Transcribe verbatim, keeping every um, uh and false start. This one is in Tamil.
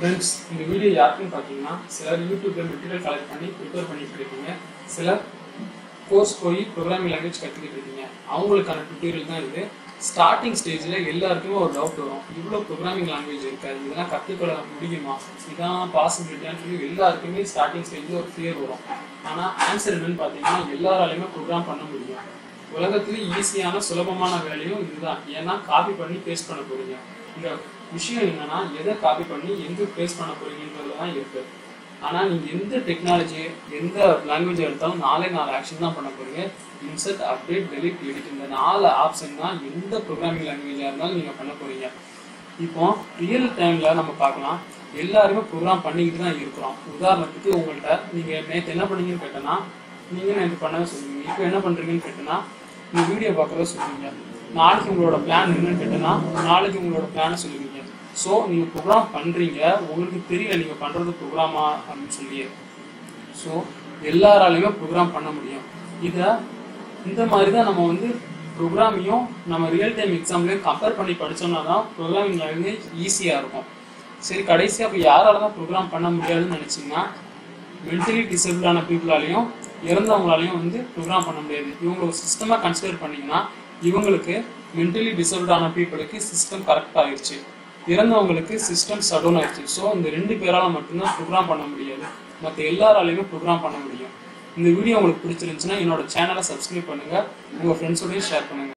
Friends, இந்த வீடியோ யாருக்குன்னு பார்த்தீங்கன்னா சிலர் யூடியூப்ல மெட்டீரியல் கலெக்ட் பண்ணி ப்ரிப்பேர் பண்ணிட்டு இருக்கீங்க, சிலர் கோர்ஸ் போய் ப்ரோக்ராமிங் லாங்குவேஜ் கற்றுக்கிட்டு இருக்கீங்க. அவங்களுக்கான டுட்டோரியல் தான் இது. ஸ்டார்டிங் ஸ்டேஜில் எல்லாருக்குமே ஒரு டவுட் வரும், இவ்வளோ ப்ரோக்ராமிங் லாங்குவேஜ் இருக்காது, இதெல்லாம் கற்றுக்கொள்ள முடியுமா, இதான் பாசிபிலிட்டியான்னு சொல்லி எல்லாருக்குமே ஸ்டார்டிங் ஸ்டேஜில் ஒரு ஃபியர் வரும். ஆனால் ஆன்சர் என்னன்னு பார்த்தீங்கன்னா எல்லாராலையுமே ப்ரோக்ராம் பண்ண முடியும். உலகத்துலேயே ஈஸியான சுலபமான வேலையும் இதுதான். ஏன்னா காப்பி பண்ணி பேஸ்ட் பண்ண போறீங்க. இந்த விஷயம் என்னன்னா எதை காப்பி பண்ணி எங்கே பேஸ்ட் பண்ண போறீங்கன்றதுல தான் இருக்கு. ஆனால் நீங்கள் எந்த டெக்னாலஜி எந்த லாங்குவேஜ் எடுத்தாலும் நாலே நாலு ஆக்ஷன் தான் பண்ண போறீங்க. இன்சர்ட், அப்டேட், டெலிட், எடிட், இந்த நாலு ஆப்ஷன் தான் எந்த ப்ரோக்ராமிங் லாங்குவேஜாக இருந்தாலும் நீங்கள் பண்ண போறீங்க. இப்போ ரியல் டைமில் நம்ம பார்க்கலாம், எல்லாருமே ப்ரோக்ராம் பண்ணிக்கிட்டு தான் இருக்கிறோம். உதாரணத்துக்கு உங்கள்கிட்ட நீங்கள் நேற்று என்ன பண்ணீங்கன்னு கேட்டேன்னா நீங்கள் நேற்று பண்ணவே சொல்லுவீங்க. இப்போ என்ன பண்ணுறீங்கன்னு கேட்டேன்னா நீங்கள் வீடியோ பார்க்குறத சொல்லுவீங்க. நாளைக்கு உங்களோட பிளான் என்னன்னு கேட்டேன்னா நாளைக்கு உங்களோட பிளானை சொல்லுவீங்க. ஸோ நீங்கள் ப்ரோக்ராம் பண்ணுறீங்க, உங்களுக்கு தெரியல நீங்கள் பண்ணுறது ப்ரோக்ராமா அப்படின்னு சொல்லி. ஸோ எல்லாராலையுமே ப்ரோக்ராம் பண்ண முடியும். இதை இந்த மாதிரி தான் நம்ம வந்து ப்ரோக்ராமையும் நம்ம ரியல் டைம் எக்ஸாம்லேயும் கம்பேர் பண்ணி படித்தோம்னா தான் ப்ரோக்ராமிங் லாங்குவேஜ் ஈஸியாக இருக்கும். சரி, கடைசியாக இப்போ யாரால தான் ப்ரோக்ராம் பண்ண முடியாதுன்னு நினச்சிங்கன்னா மென்டலி டிசபிளான பீப்புளாலையும் இறந்தவங்களாலையும் வந்து ப்ரோக்ராம் பண்ண முடியாது. இவங்களை சிஸ்டமாக கன்சிடர் பண்ணிங்கன்னா இவங்களுக்கு மென்டலி டிசபிளான பீப்புளுக்கு சிஸ்டம் கரெக்ட் ஆகிடுச்சு, இறந்தவங்களுக்கு சிஸ்டம் ஷட் ஆயிடுச்சு. ஸோ இந்த ரெண்டு பேரால் மட்டும்தான் ப்ரோக்ராம் பண்ண முடியாது, மற்ற எல்லாராலையுமே ப்ரோக்ராம் பண்ண முடியும். இந்த வீடியோ உங்களுக்கு பிடிச்சிருந்துச்சுன்னா என்னோட சேனலை சப்ஸ்கிரைப் பண்ணுங்கள், உங்கள் ஃப்ரெண்ட்ஸோடையும் ஷேர் பண்ணுங்கள்.